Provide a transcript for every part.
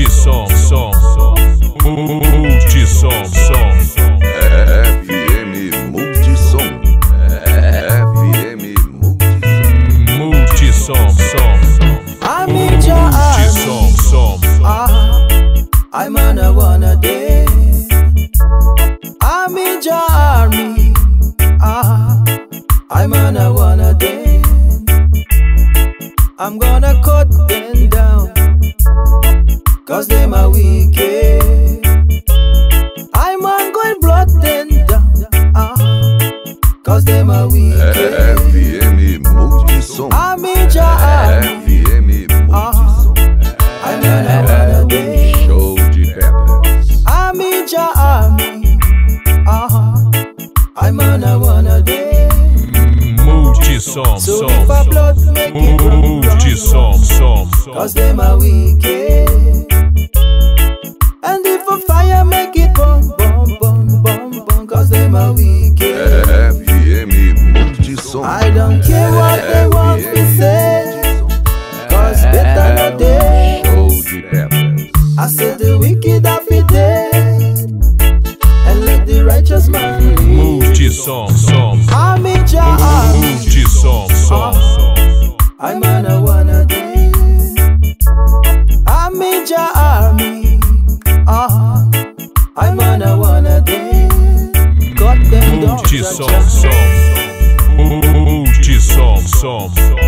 Multissom, som. Multissom, som. FM Multissom. FM Multissom. Multissom, som. I'm in your army. Multissom, som. I'm on a wanna day. I'm in your army. I'm on a wanna day. I'm gonna cut them down, cause them are wicked. I'm on going blood them down, cause them are wicked. FM Multissom. I'm in your army. FM Multissom. I'm on a wanna day. Show de pedras. I'm in your army. I'm on a wanna day. Multissom, So som. if a blood make it run, Multissom, som. cause them are wicked. And if a fire make it burn, burn, burn, burn, burn, cause them are wicked. FM Multissom. I don't care what they want to say, cause better not they. Show de pedras. I said the wicked are fit dead, and let the righteous man live. Multissom, som. I'm in your army. Multissom, som. I'm on a wanna day. I'm in your army. I'm on a wanna day. Cut them down. Multissom, som. Multissom, som.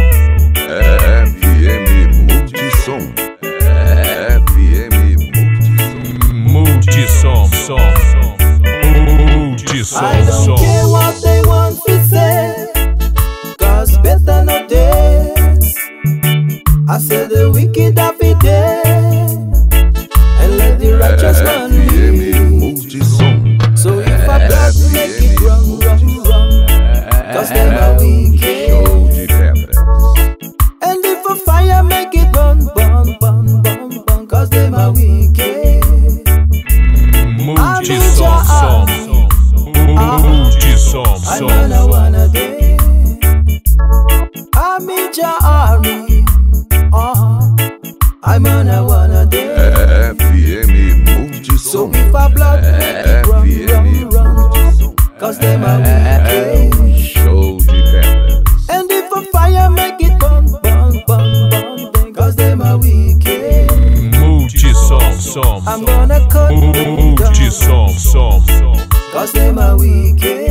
FM Multissom. FM Multissom. Multissom, som. Multissom, I don't som. care what they want to say, cause better not this. I said the wicked are fit dead, and let the righteous man live. FM Multissom. So if a blood make it run, run, run, cause them are wicked. Show de pedras. And if a fire make it burn, burn, burn, burn, burn, cause them are wicked. Multissom, som. Multissom, I'm on a som. wanna day. I'm in your army. I'm on a wanna day. FM So Multissom. if a blood make it run, FM run, run, Multissom. cause them are wicked. Show de pedras. And if a fire make it burn, burn, burn, burn, then cause them are wicked. Multissom, som. I'm gonna cut them down, Multissom, som. cause them are wicked.